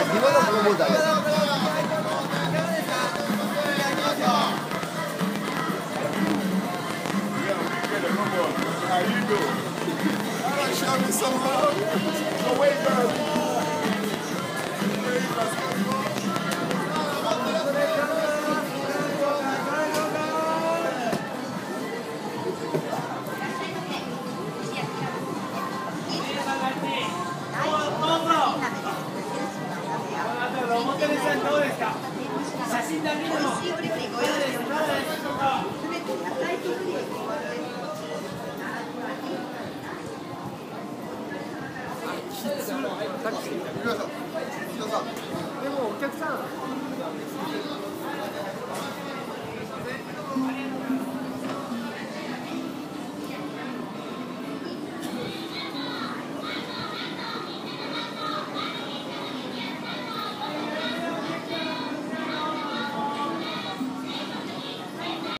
自分のプロモーターや。 How you doing? All right, show me some love. No way, girl. 表でさんどうですか？写真だけでも。でもお客さん